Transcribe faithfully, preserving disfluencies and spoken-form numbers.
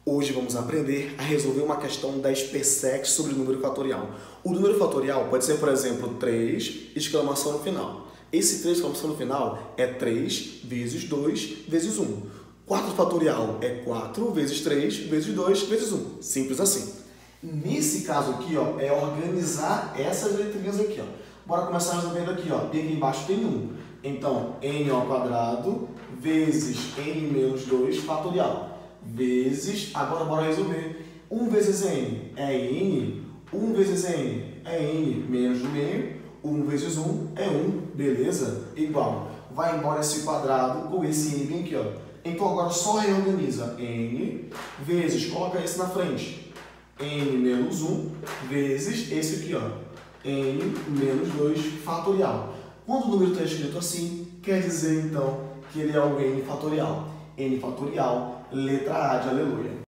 Hoje vamos aprender a resolver uma questão da S P sete sobre o número fatorial. O número fatorial pode ser, por exemplo, três, exclamação no final. Esse três, exclamação no final, é três vezes dois vezes um. quatro fatorial é quatro vezes três vezes dois vezes um. Simples assim. Nesse caso aqui, ó, é organizar essas letrinhas aqui, ó. Bora começar resolvendo aqui, ó. E aqui embaixo tem um. Então, n ao quadrado vezes n menos dois fatorial. Vezes, agora bora resolver. um vezes n é n, um vezes n é n menos do meio, um vezes um é um, beleza? Igual. Vai embora esse quadrado com esse n bem aqui, ó. Então agora só reorganiza n vezes, coloca esse na frente, n menos um vezes esse aqui, ó, n menos dois fatorial. Quando o número está escrito assim, quer dizer então que ele é o n fatorial. N fatorial, letra A de aleluia.